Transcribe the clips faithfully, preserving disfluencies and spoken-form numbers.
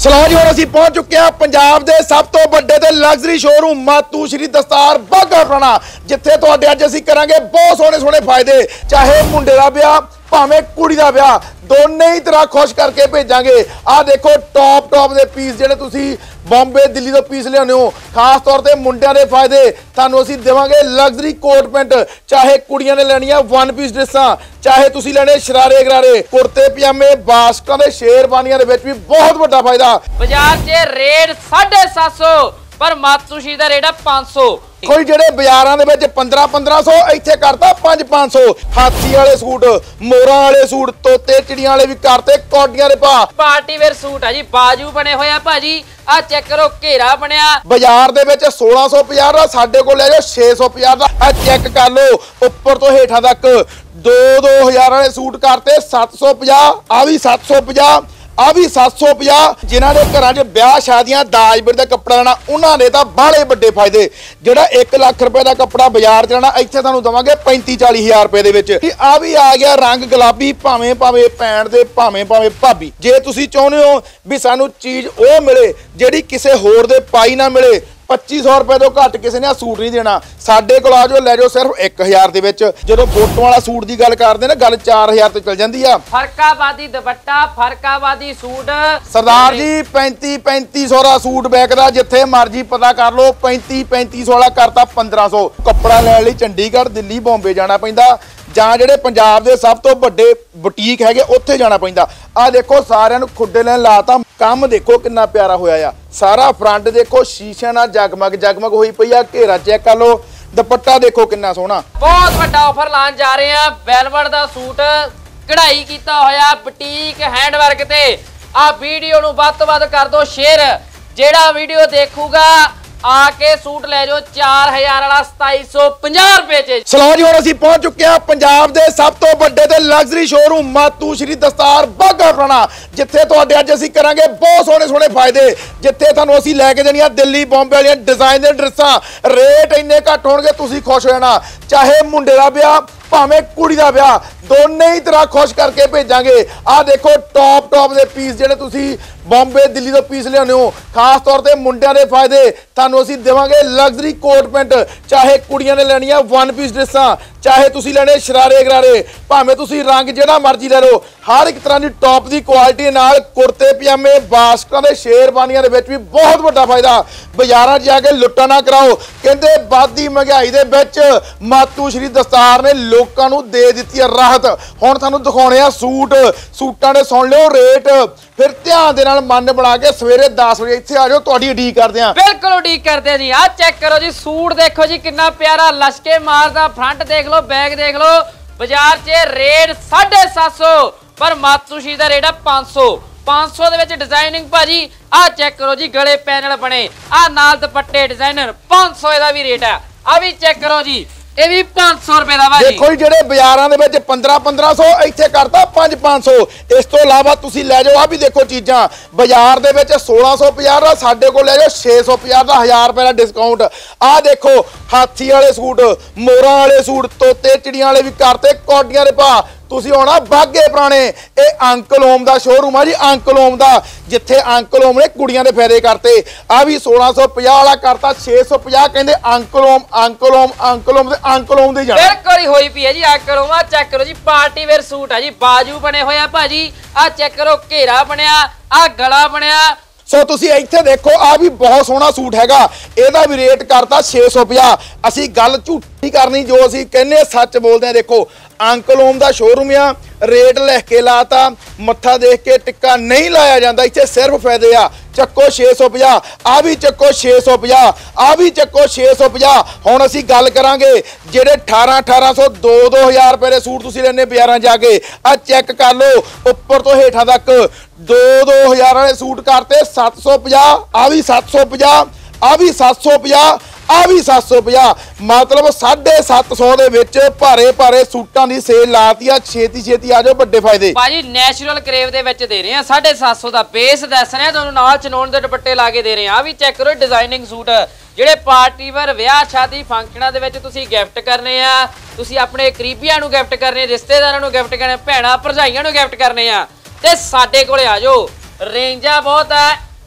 सलाह जी हुण असीं पहुंच चुके हैं पंजाब दे सब तो वड्डे ते लग्जरी शोरूम मातू श्री दस्तार बाघा पुराना, जिथे तुहाडे अज असीं करांगे बहुत सोहणे सोहणे फायदे। चाहे मुंडे दा ब्याह भावें कुड़ी दा ब्याह, दोने ही तरह खुश करके भेजांगे। आ देखो टॉप टॉप दे पीस जिहड़े तुसीं बॉम्बे दिल्ली तो पीस लियाने हो, खास तौर पर मुंडियां दे फायदे तुहानूं असीं देवांगे। लग्जरी कोट पैंट, चाहे कुड़ियां ने लैणियां वन पीस ड्रेसां, चाहे तुसीं लैणे शरारे गरारे, कुर्ते पजामे, बास्कां दे शेरवानियां दे विच भी बहुत वड्डा फायदा। बाजार च रेट साढ़े सात सौ पर मातू श्री दा रेट है पांच सौ। कोई जेडे बाजारां दे विच पंद्रह पंद्रह सौ इत्थे करता पांच पांच सौ। हाथी वाले सूट, मोरां वाले सूट, तोते चिड़ियां वाले भी करते कोटियां दे पा। पार्टी वेयर सूट है जी, बाजू बने होए आ भाजी। आ चेक करो घेरा बनया बाजार दे विच सोलह सौ पचास दा, साडे कोल ले जाओ छे सौ पचास दा। आ चेक कर लो उपर तो हेठां तक दो दो हजार वाले सूट करते सत्त सौ पचास। आ भी सत्त सौ पचास, आ भी सत्त सौ पचास। जिन्हां दे घरां 'च ब्याह शादियां दाज बिरद दा कपड़ा लेना, उन्हां दे तां बाहले वड्डे फायदे। जिहड़ा एक लाख रुपए दा कपड़ा बाजार च लेना, इत्थे तुहानूं दवांगे पैंती चाली हजार रुपए दे विच। आ भी आ गया रंग गुलाबी, भावें भावें भैण दे, भावें भावें भाभी। जे तुसीं चाहुंदे हो भी सानूं चीज़ ओ मिले जिहड़ी किसे होर दे पाई ना मिले, पच्ची सौ रुपए तो घट किसी ने सूट नहीं देना। साडे कोल आ जाओ, लै जाओ सिर्फ एक हजार दे विच। जदों फोटो वाला सूट की गल करदे ना, गल चार हजार ते चल जांदी आ। फरकाबादी दुपट्टा, फरकाबादी सूट सरदार जी पैंती पैंती सौ का सूट बैकदा, जिथे मर्जी पता कर लो। पैंती पैंती सौ वाला करता पंद्रह सौ। कपड़ा लैण लई चंडीगढ़, दिल्ली, बॉम्बे जाना पैंदा, जां जिहड़े पंजाब दे सब तो वड्डे बुटीक हैगे उत्थे जाना पैंदा। आ देखो सारिआं नूं खुड्डे लैण लाता। काम देखो कितना प्यारा होया आ। सारा फ्रंट देखो शीशे नाल जगमग जगमग होई पई आ। घेरा चेक कर लो, दुपट्टा देखो कितना सोहना। बहुत वड्डा ऑफर लान जा रहे हैं। वेलवेट दा सूट कढ़ाई कीता होया बुटीक हैंडवर्क ते। आ वीडियो नूं वध तों वध कर दो शेयर। जेड़ा वीडियो देखूगा आके सूट ले जाओ चार हजार वाला सताई सौ पचास रुपए च। सलाह जी हुण असीं पहुंच चुके हैं पंजाब दे सब तो वड्डे ते लग्जरी शोरूम मातू श्री दस्तार बाघा पुराना, जिथे तुहाडे अज असीं करांगे बहुत सोहणे सोहणे फायदे। जिथे तुहानूं असीं लैके देणीआं दिल्ली बॉम्बे वालियां डिजाइनर ड्रेसां। रेट इन्ने घट होणगे तुसीं खुश हो जाना। चाहे मुंडे दा ब्याह भावें कुड़ी दा ब्याह, दोने ही तरह खुश करके भेजांगे। आ देखो टॉप टॉप दे पीस जिहड़े तुसीं बॉम्बे दिल्ली तो पीस लियाने हो, खास तौर पर मुंडियां दे फायदे तुहानूं असीं देवांगे। लग्जरी कोट पैंट, चाहे कुड़ियां ने लैणियां वन पीस ड्रेसां, चाहे तुसीं लैणे शरारे गरारे, भावें तुसीं रंग जिहड़ा मर्जी लै लो। हर एक तरह की टॉप की क्वालिटी नाल कुर्ते पजामे, बास्कां दे शेरवानियां दे विच भी बहुत वड्डा फायदा। बाजारां 'च जाके लुट्टा ना कराओ। कहंदे वाधी महंगाई दे विच मातू श्री दस्तार ने लोकां नूं दे दित्ती है राहत। हुण तुहानूं दिखाउणे आ सूट। सूटां दे सुण लिओ रेट, फिर ध्यान दे नाल मन बना के सवेरे दस बजे इत्थे आ जाओ, तुहाडी उਡੀक करदे आ। बिल्कुल उਡੀक करदे जी। आ चेक करो जी सूट देखो जी कितना प्यारा लश्के मारदा। फ्रंट देख लो, बैक देख लो। बाजार च रेट साढ़े सात सौ पर मातू श्री दा रेट है पांच सौ। पांच सौ दे विच डिजाइनिंग भाजी। आ चेक करो जी गले पैनल बने, आ नाल दुपट्टे डिजाइनर। पांच सौ दा भी रेट है। आ भी चेक करो जी, ये भी पांच सौ रुपए का भाजी। देखो जी जेडे बाजारां दे विच पंद्रह पंद्रह सौ इत्थे करता पांच पांच सौ। इस तो इलावा तुसीं लै जाओ, आ भी देखो चीज़ां बाजार दे विच सोलह सौ पचास दा, साडे कोल लै जाओ छे सौ पचास दा, हजार रुपए का डिस्काउंट। आ देखो हाथी वाले सूट, मोरां वाले सूट, तोते चिड़ियां वाले भी करते कोटियां दे पा। तुसीं आउणा बाघे पुराने। ये अंकल ओम दा शोरूम है जी, अंकल ओम दा, जिथे अंकल ओम ने कुड़ियां दे फायदे करते। आ भी सोलह सौ पचास वाला करता छे सौ पचास। कहंदे uncle Om uncle Om uncle Om ते अंकल ओम दे जाना। बिल्कुल ही होई पई है जी अंकल ओम। आ चेक करो जी पार्टी वेयर सूट है जी, बाजू बने होए आ भाजी। आ चेक करो घेरा बनया, आ गला बनया। सो तुसीं इत्थे देखो, आ भी बहुत सोहना सूट हैगा। इहदा भी रेट करता छे सौ पचास। असीं गल झूठी करनी, जो असीं कहने सच बोलते हैं। देखो अंकल ओम दा शोरूम आ, रेट लिख के लाता, मत्था देख के टिक्का नहीं लाया जाता। इत्थे सिर्फ फायदे आ। चक्को छे सौ पचास, आ भी चक्को छे सौ पचास, आ भी चक्को छे सौ पचास। हुण असीं गल करांगे जिहड़े अठारह अठारह सौ दो दो हजार रुपए दे सूट तुसीं लैणे बाजारां जाके। आ चेक कर लो उपर तो हेठां तक दो दो हजार वाले सूट करते सत्त सौ पचास। आ भी सत्त सौ पचास, आ भी सत्त सौ पचास, आ भी सत्त सौ पचास। मतलब साढ़े सत्त सौ दे विच भारे भारे सूटां दी सेल लाती आ। छेती छेती आ जाओ, बड़े फायदे भाजी। नैचुरल करेव दे विच दे रहे हैं साढ़े सत्त सौ दा बेस दस रहे हैं, तुहानूं नाल चनौण दे दुपट्टे ला के दे रहे हैं। आ भी चेक करो डिजाइनिंग सूट ਜਿਹੜੇ ਪਾਰਟੀ ਵੇਅਰ ਵਿਆਹ ਸ਼ਾਦੀ ਫੰਕਸ਼ਨਾਂ ਦੇ ਵਿੱਚ ਤੁਸੀਂ ਗਿਫਟ ਕਰਨੇ ਆ, ਤੁਸੀਂ ਆਪਣੇ ਕਰੀਬੀਆਂ ਨੂੰ ਗਿਫਟ ਕਰਨੇ, ਰਿਸ਼ਤੇਦਾਰਾਂ ਨੂੰ ਗਿਫਟ ਕਰਨੇ, ਭੈਣਾਂ ਭਰਜਾਈਆਂ ਨੂੰ ਗਿਫਟ ਕਰਨੇ ਆ, ਤੇ ਸਾਡੇ ਕੋਲੇ ਆ ਜਾਓ। ਰੇਂਜਾਂ ਬਹੁਤ ਆ,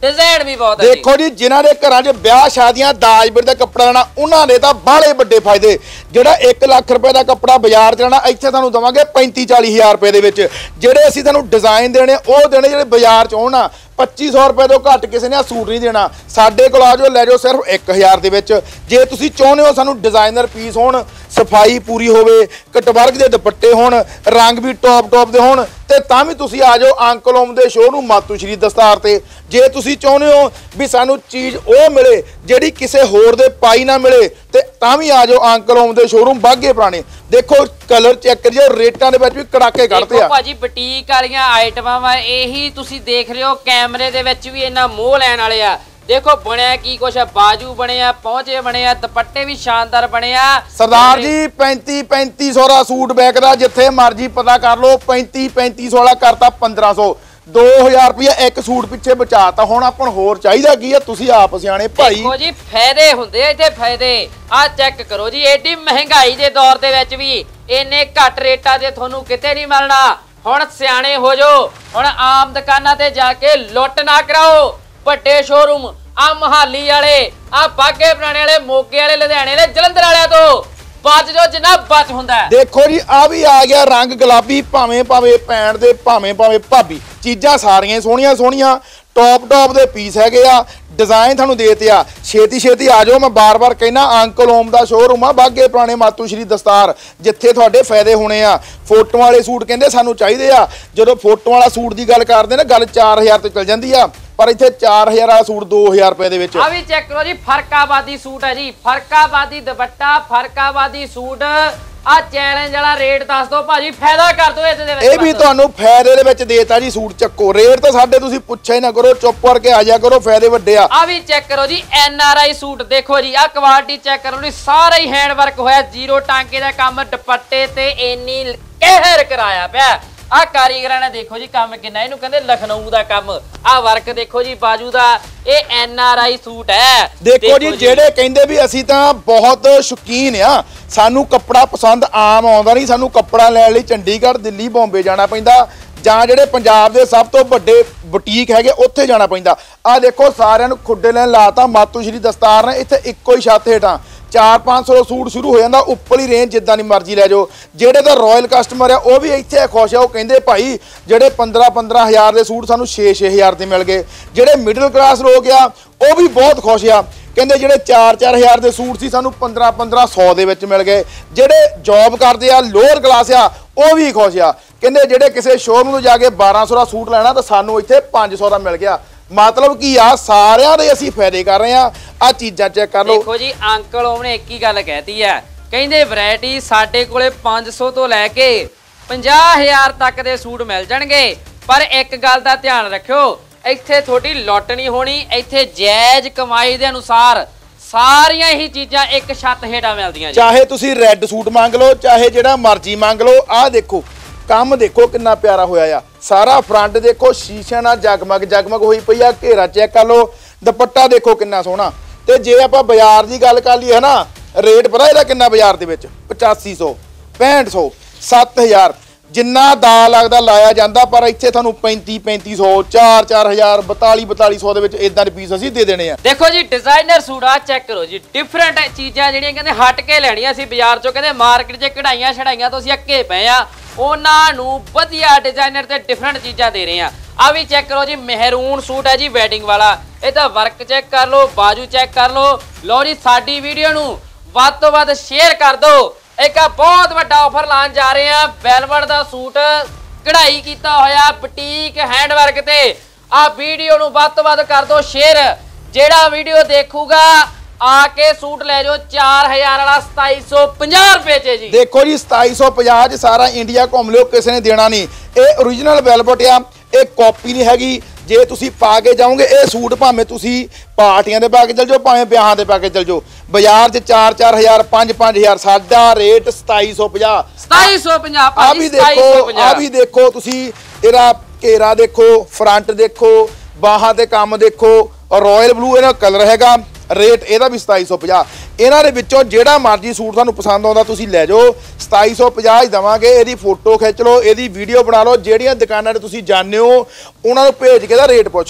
डिजाइन भी बहुत है देखो जी जिन्हां दे घरां 'च ब्याह शादियां दाज बिरद दा कपड़ा लेना उन्हां दे तां बाहले ਵੱਡੇ फायदे ਜਿਹੜਾ एक ਲੱਖ ਰੁਪਏ ਦਾ ਕੱਪੜਾ ਬਾਜ਼ਾਰ 'ਚ ਲੈਣਾ ਇੱਥੇ ਤੁਹਾਨੂੰ ਦਵਾਂਗੇ पैंती चाली ਹਜ਼ਾਰ ਰੁਪਏ ਦੇ ਵਿੱਚ ਜਿਹੜੇ ਅਸੀਂ ਤੁਹਾਨੂੰ ਡਿਜ਼ਾਈਨ ਦੇਣੇ ਉਹ ਦੇਣੇ ਜਿਹੜੇ ਬਾਜ਼ਾਰ 'ਚ ਹੋਣ पच्ची सौ रुपए तो घट किसी ने सूट नहीं देना साडे कोल आ जाओ लै जाओ सिर्फ एक हज़ार दे विच जे तुसीं चाहुंदे हो सानूं डिजाइनर पीस होण सफाई पूरी होवे कटवर्क दे दुपट्टे होण रंग भी टॉप टॉप दे होण ते तां भी तुसीं आ जाओ अंकल ओम दे शोरूम मातू श्री दस्तार ते जे तुसीं चाहुंदे हो भी सानूं चीज़ ओ मिले जिहड़ी किसी होर दे पाई ना मिले ते तां भी आ जाओ अंकल ओम दे शोरूम बागे पुराने देखो कलर चेक करियो रेटां दे विच भी कड़ाके कढदे आ भाजी बुटीक वालियां आइटमां वा यही तुसीं देख रहे हो कैमरे दे विच भी इन्ना मोह लैण वाले आ देखो बनया की कुछ बाजू बने आ पहुंचे बने आ दुपट्टे भी शानदार बने आ सरदार जी पैंती पैंती सौ का सूट बैकदा जिथे मर्जी पता कर लो पैंती पैंती सौ का करता पंद्रह सौ दो हज़ार रुपया एक सूट पिछे बचाता हुण आपां नूं होर चाहीदा की है तुसीं आप सियाणे भाई देखो जी फायदे हुंदे इत्थे फायदे आ चेक करो जी एडी महंगाई दे दौर दे विच भी इन्ने घट रेटां ते तुहानूं किते नहीं मिलना हुण सियाणे हो जाओ हुण आम दुकानां ते जाके लुੱਟ ना कराओ ਵੱਡੇ शोरूम आ मोहाली वाले आ बागे पुराने वाले मोगे वाले लुधियाने वाले जलंधर वाले तो बच जो जिन्ना बच हुंदा देखो जी आ भी आ गया रंग गुलाबी भावें भावें भैण दे भावें भावें भाभी चीज़ां सारियां सोहणियां सोहणियां टॉप टॉप दे पीस हैगे आ डिजाइन थानू देते आ छेती छेती आ जाओ मैं बार बार कहना अंकल ओम दा शोरूम आ बागे पुराने मातू श्री दस्तार जिथे तुहाडे फायदे होने आ फोटो वाले सूट कहंदे सानू चाहिदे आ जदों फोटो वाला सूट दी गल करदे ना गल चार हज़ार ते चल जांदी आ पर इत्थे चार हज़ार वाला सूट दो हज़ार रुपए दे विच आ भी चेक करो जी फरकाबादी सूट है जी फरकाबादी दुपट्टा फरकाबादी सूट आ चैलेंज वाला रेट दस दो भाजी फायदा कर दो इहदे विच ਇਹ ਵੀ ਤੁਹਾਨੂੰ ਫਾਇਦੇ ਦੇ ਵਿੱਚ ਦੇਤਾ ਜੀ ਸੂਟ ਚੱਕੋ ਰੇਟ ਤਾਂ ਸਾਡੇ ਤੁਸੀਂ ਪੁੱਛਿਆ ਹੀ ਨਾ ਕਰੋ ਚੁੱਪ ਕਰਕੇ ਆ ਜਾ ਕਰੋ ਫਾਇਦੇ ਵੱਡੇ ਆ ਆ ਵੀ ਚੈੱਕ ਕਰੋ ਜੀ ਐਨ ਆਰ ਆਈ ਸੂਟ ਦੇਖੋ ਜੀ ਆ ਕੁਆਲਿਟੀ ਚੈੱਕ ਕਰੋ ਜੀ ਸਾਰਾ ਹੀ ਹੈਂਡ ਵਰਕ ਹੋਇਆ ਜ਼ੀਰੋ ਟਾਂਕੇ ਦਾ ਕੰਮ ਦੁਪੱਟੇ ਤੇ ਇੰਨੀ ਕਹਿਰ ਕਰਾਇਆ ਪਿਆ ਆ ਕਾਰੀਗਰਾਂ ਨੇ ਦੇਖੋ ਜੀ ਕੰਮ ਕਿੰਨਾ ਇਹਨੂੰ ਕਹਿੰਦੇ ਲਖਨਊ ਦਾ ਕੰਮ ਆ ਵਰਕ ਦੇਖੋ ਜੀ ਬਾਜੂ ਦਾ ਇਹ ਐਨ ਆਰ ਆਈ ਸੂਟ ਹੈ ਦੇਖੋ ਜੀ ਜਿਹੜੇ ਕਹਿੰਦੇ ਵੀ ਅਸੀਂ ਤਾਂ ਬਹੁਤ ਸ਼ੌਕੀਨ ਆ ਸਾਨੂੰ ਕੱਪੜਾ ਪਸੰਦ ਆਮ ਆਉਂਦਾ ਨਹੀਂ ਸਾਨੂੰ ਕੱਪੜਾ ਲੈਣ ਲਈ ਚੰਡੀਗੜ੍ਹ ਦਿੱਲੀ ਬੰਬੇ ਜਾਣਾ ਪੈਂਦਾ ਜਾਂ ਜਿਹੜੇ ਪੰਜਾਬ ਦੇ ਸਭ ਤੋਂ ਵੱਡੇ ਬੁਟੀਕ ਹੈਗੇ ਉੱਥੇ ਜਾਣਾ ਪੈਂਦਾ ਆ ਦੇਖੋ ਸਾਰਿਆਂ ਨੂੰ ਖੁੱਡੇ ਲੈਣ ਲਾਤਾ ਮਾਤੂ ਸ਼੍ਰੀ ਦਸਤਾਰ ਨੇ ਇੱਥੇ ਇੱਕੋ ਹੀ ਛੱਤ ਹੇਠਾਂ चार पाँच सौ सूट शुरू हो जाता उपरली रेंज जिदा की मर्जी लै जाओ जेडे तो रॉयल कस्टमर है वह भी इतने खुश है वो कहते भाई जेडे पंद्रह पंद्रह हज़ार के सूट सानू छे छे हज़ार के मिल गए जेडे मिडिल क्लास लोग आ वह भी बहुत खुश आ कहते जेडे चार चार हज़ार के सूट से सानू पंद्रह पंद्रह सौ के मिल गए जेडे जॉब करते आ लोअर क्लास आ वह भी खुश आ कहते जेडे किसी शोरूम तो जाके बारह सौ का सूट लेना तो सानू इतने पाँच सौ का मिल गया मतलब की आ सारिਆਂ ਦੇ ਅਸੀਂ ਫਾਇਦੇ ਕਰ ਰਹੇ ਆ ਆ ਚੀਜ਼ਾਂ ਚੈੱਕ ਕਰ ਲਓ ਦੇਖੋ ਜੀ ਅੰਕਲ ਉਹਨੇ ਇੱਕ ਹੀ ਗੱਲ ਕਹਿਤੀ ਹੈ ਕਹਿੰਦੇ ਵੈਰਾਈਟੀ ਸਾਡੇ ਕੋਲੇ ਪੰਜ ਸੌ ਤੋਂ ਲੈ ਕੇ ਪੰਜਾਹ ਹਜ਼ਾਰ ਤੱਕ ਦੇ ਸੂਟ ਮਿਲ ਜਾਣਗੇ ਪਰ ਇੱਕ ਗੱਲ ਦਾ ਧਿਆਨ ਰੱਖਿਓ ਇੱਥੇ ਤੁਹਾਡੀ ਲੁੱਟ ਨਹੀਂ ਹੋਣੀ ਇੱਥੇ ਜਾਇਜ਼ ਕਮਾਈ ਦੇ ਅਨੁਸਾਰ ਸਾਰੀਆਂ ਹੀ ਚੀਜ਼ਾਂ ਇੱਕ ਛੱਤ ਹੇਠਾਂ ਮਿਲਦੀਆਂ ਜੀ ਚਾਹੇ ਤੁਸੀਂ ਰੈੱਡ ਸੂਟ ਮੰਗ ਲਓ ਚਾਹੇ ਜਿਹੜਾ ਮਰਜ਼ੀ ਮੰਗ ਲਓ ਆ ਦੇਖੋ ਕੰਮ ਦੇਖੋ ਕਿੰਨਾ ਪਿਆਰਾ ਹੋਇਆ ਆ ਸਾਰਾ ਫਰੰਟ ਦੇਖੋ ਸ਼ੀਸ਼ਿਆਂ ਨਾਲ ਜਗਮਗ ਜਗਮਗ ਹੋਈ ਪਈ ਆ ਘੇਰਾ ਚੈੱਕ ਕਰ ਲਓ ਦੁਪੱਟਾ ਦੇਖੋ ਕਿੰਨਾ ਸੋਹਣਾ ਤੇ ਜੇ ਆਪਾਂ ਬਾਜ਼ਾਰ ਦੀ ਗੱਲ ਕਰ ਲਈਏ ਨਾ ਰੇਟ ਪਤਾ ਇਹਦਾ ਕਿੰਨਾ ਬਾਜ਼ਾਰ ਦੇ ਵਿੱਚ ਪਚਾਸੀ ਸੌ ਪੈਂਹਠ ਸੌ ਸੱਤ ਹਜ਼ਾਰ ਜਿੰਨਾ ਦਾ ਲੱਗਦਾ ਲਾਇਆ ਜਾਂਦਾ ਪਰ ਇੱਥੇ ਤੁਹਾਨੂੰ ਪੈਂਤੀ ਪੈਂਤੀ ਸੌ ਚਾਰ ਚਾਰ ਹਜ਼ਾਰ ਬਤਾਲੀ ਬਤਾਲੀ ਸੌ ਦੇ ਵਿੱਚ ਇਦਾਂ ਦੇ ਪੀਸ ਅਸੀਂ ਦੇ ਦੇਣੇ ਆ ਦੇਖੋ ਜੀ ਡਿਜ਼ਾਈਨਰ ਸੂਟ ਆ ਚੈੱਕ ਕਰੋ ਜੀ ਡਿਫਰੈਂਟ ਚੀਜ਼ਾਂ ਜਿਹੜੀਆਂ ਕਹਿੰਦੇ ਹਟ ਕੇ ਲੈਣੀਆਂ ਸੀ ਬਾਜ਼ਾਰ ਚੋਂ ਕਹਿੰਦੇ ਮਾਰਕੀਟ 'ਚ ਕਢਾਈਆਂ ਛੜਾਈਆਂ ਤੋਂ ਅਸੀਂ ਅੱਕੇ ਪਏ ਆ ਉਹਨਾਂ ਨੂੰ ਵਧੀਆ ਡਿਜ਼ਾਈਨਰ ਤੇ ਡਿਫਰੈਂਟ ਚੀਜ਼ਾਂ ਦੇ ਰਹੇ ਆ ਆ ਵੀ ਚੈੱਕ ਕਰੋ ਜੀ ਮਹਿਰੂਨ ਸੂਟ ਹੈ ਜੀ ਵੈਡਿੰਗ ਵਾਲਾ ਇਹਦਾ ਵਰਕ ਚੈੱਕ ਕਰ ਲਓ ਬਾਜੂ ਚੈੱਕ ਕਰ ਲਓ ਲਓ ਜੀ ਸਾਡੀ ਵੀਡੀਓ ਨੂੰ ਵੱਧ ਤੋਂ ਵੱਧ ਸ਼ੇਅਰ ਕਰ ਦਿਓ ਇੱਕ ਆ ਬਹੁਤ ਵੱਡਾ ਆਫਰ ਲਾਉਣ ਜਾ ਰਹੇ ਆ ਵੈਲਵਟ ਦਾ ਸੂਟ ਕਢਾਈ ਕੀਤਾ ਹੋਇਆ ਬੁਟੀਕ ਹੈਂਡ ਵਰਕ ਤੇ ਆ ਵੀਡੀਓ ਨੂੰ ਵੱਧ ਤੋਂ ਵੱਧ ਕਰ ਦਿਓ ਸ਼ੇਅਰ ਜਿਹੜਾ ਵੀਡੀਓ ਦੇਖੂਗਾ आके सूट ले जाओ चार हजार वाला सताई सौ पचास रुपए च जी देखो जी सताई सौ पचास सारा इंडिया घूम लियो किसी ने देना नहीं ये ओरिजिनल वेलवेट आ ये कॉपी नहीं हैगी जे तुसी पा के जाओगे ये सूट भावें तुसी पार्टियां दे पा के चल जाओ भावें ब्याहां दे पा के चल जाओ बाजार च चार चार हजार पांच पांच हजार साडा रेट सताई सौ पचास सताई सौ पचास आ भी देखो आ भी देखो तुसी इहदा घेरा देखो फ्रंट देखो बाहां ते काम देखो और रॉयल ब्लू इहदा कलर हैगा रेट ਇਹਦਾ ਵੀ सताई सौ पचास ਇਹਨਾਂ ਦੇ ਵਿੱਚੋਂ ਜਿਹੜਾ ਮਰਜ਼ੀ ਸੂਟ ਤੁਹਾਨੂੰ ਪਸੰਦ ਆਉਂਦਾ ਤੁਸੀਂ ਲੈ ਜਾਓ सताई सौ पचास ਦਵਾਂਗੇ ਇਹਦੀ ਫੋਟੋ ਖਿੱਚ ਲਓ ਇਹਦੀ ਵੀਡੀਓ ਬਣਾ ਲਓ ਜਿਹੜੀਆਂ ਦੁਕਾਨਾਂ ਤੇ ਤੁਸੀਂ ਜਾਣਦੇ ਹੋ ਉਹਨਾਂ ਨੂੰ ਭੇਜ ਕੇ ਦਾ ਰੇਟ ਪੁੱਛ ਲਓ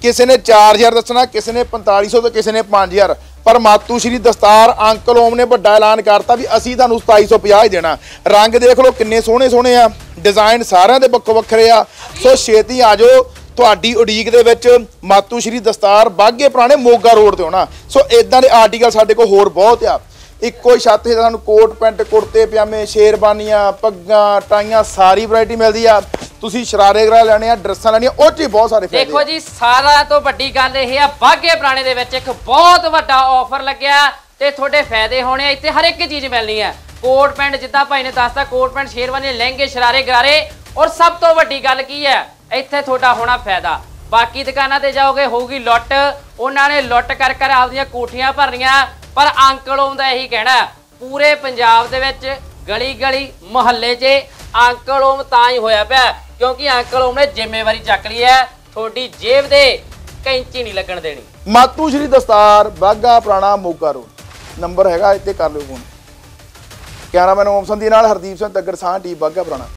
ਕਿਸੇ ਨੇ ਚਾਰ ਹਜ਼ਾਰ ਦੱਸਣਾ, ਕਿਸੇ ਨੇ ਪੰਤਾਲੀ ਸੌ ਤੇ ਕਿਸੇ ਨੇ ਪੰਜ ਹਜ਼ਾਰ। ਪਰ ਮਾਤੂ ਸ਼੍ਰੀ ਦਸਤਾਰ ਅੰਕਲ ਓਮ ਨੇ ਵੱਡਾ ਐਲਾਨ ਕਰਤਾ ਵੀ ਅਸੀਂ ਤੁਹਾਨੂੰ ਸਤਾਈ ਸੌ ਪੰਜਾਹ ਹੀ ਦੇਣਾ। ਰੰਗ ਦੇਖ ਲਓ ਕਿੰਨੇ ਸੋਹਣੇ ਸੋਹਣੇ ਆ, ਡਿਜ਼ਾਈਨ ਸਾਰਿਆਂ ਦੇ ਵੱਖੋ ਵੱਖਰੇ ਆ। ਸੋ ਛੇਤੀ ਆ ਜਾਓ, ਤੁਹਾਡੀ ਉਡੀਕ ਦੇ ਵਿੱਚ ਮਾਤੂ ਸ਼੍ਰੀ ਦਸਤਾਰ ਬਾਗੇ ਪੁਰਾਣੇ ਮੋਗਾ ਰੋਡ ਤੇ ਹੋਣਾ। ਸੋ ਇਦਾਂ ਦੇ ਆਰਟੀਕਲ ਸਾਡੇ ਕੋਲ ਹੋਰ ਬਹੁਤ ਆ। ਇੱਕੋ ਹੀ ਛੱਤ ਤੇ ਤੁਹਾਨੂੰ ਕੋਟ ਪੈਂਟ, ਕੁੜਤੇ ਪਜਾਮੇ, ਸ਼ੇਰਬਾਨੀਆਂ, ਪੱਗਾਂ, ਟਾਈਆਂ ਸਾਰੀ ਵੈਰਾਈਟੀ ਮਿਲਦੀ ਆ। ਤੁਸੀਂ ਸ਼ਰਾਰੇ ਵਗੈਰਾ ਲੈਣੇ ਆ, ਡਰੈਸਾਂ ਲੈਣੀਆਂ, ਉਹ 'ਚ ਹੀ ਬਹੁਤ ਸਾਰੇ ਫਾਇਦੇ। ਦੇਖੋ ਜੀ ਸਾਰਾ ਤੋਂ ਵੱਡੀ ਗੱਲ ਇਹ ਆ, ਬਾਗੇ ਪੁਰਾਣੇ ਦੇ ਵਿੱਚ ਇੱਕ ਬਹੁਤ ਵੱਡਾ ਆਫਰ ਲੱਗਿਆ ਤੇ ਤੁਹਾਡੇ ਫਾਇਦੇ ਹੋਣੇ ਆ। ਇੱਥੇ ਹਰ ਇੱਕ ਚੀਜ਼ ਮਿਲਣੀ ਹੈ। ਕੋਟ ਪੈਂਟ ਜਿੱਦਾਂ ਭਾਈ ਨੇ ਦੱਸਤਾ, ਕੋਟ ਪੈਂਟ, ਸ਼ੇਰਵਾਨੀ, ਲਹਿੰਗੇ, ਸ਼ਰਾਰੇ, ਗਰਾਰੇ। ਔਰ ਸਭ ਤੋਂ ਵੱਡੀ ਗੱਲ ਕੀ ਹੈ, ਇੱਥੇ ਤੁਹਾਡਾ ਹੋਣਾ ਫਾਇਦਾ। ਬਾਕੀ ਦੁਕਾਨਾਂ ਤੇ ਜਾਓਗੇ ਹੋਊਗੀ ਲੁੱਟ, ਉਹਨਾਂ ਨੇ ਲੁੱਟ ਕਰ ਕਰ ਆਪਦੀਆਂ ਕੋਠੀਆਂ ਭਰਨੀਆਂ। ਪਰ ਅੰਕਲ ਓਮ ਦਾ ਇਹੀ ਕਹਿਣਾ, ਪੂਰੇ ਪੰਜਾਬ ਦੇ ਵਿੱਚ ਗਲੀ ਗਲੀ ਮੁਹੱਲੇ 'ਚ ਅੰਕਲ ਓਮ ਤਾਂ ਹੀ ਹੋਇਆ ਪਿਆ ਕਿਉਂਕਿ ਅੰਕਲ ਓਮ ਨੇ ਜ਼ਿੰਮੇਵਾਰੀ ਚੱਕ ਲਈ ਹੈ। ਤੁਹਾਡੀ ਜੇਬ ਦੇ ਕੈਂਚੀ ਨਹੀਂ ਲੱਗਣ ਦੇਣੀ। ਮਾਤੂ ਸ਼੍ਰੀ ਦਸਤਾਰ ਬਾਗਾ ਪੁਰਾਣਾ ਮੋਗਾ ਰੋਡ, ਨੰਬਰ ਹੈਗਾ ਇੱਥੇ, ਕਰ ਲਿਓ ਫੋਨ। ਕੈਮਰਾਮੈਨ ਓਮ ਸੰਧੀ ਨਾਲ ਹਰਦੀਪ ਸਿੰਘ ਤੱਗੜ ਸਾਹ ਟੀ ਬਾਗਾ ਪੁਰਾਣਾ।